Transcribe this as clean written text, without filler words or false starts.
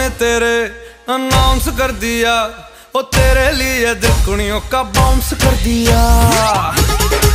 ने तेरे अनाउंस कर दिया, ओ तेरे लिए दिल कुड़ियों का बाउंस कर दिया।